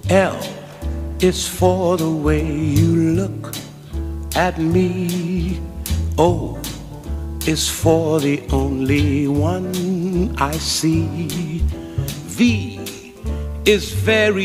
L is for the way you look at me. O is for the only one I see. V is very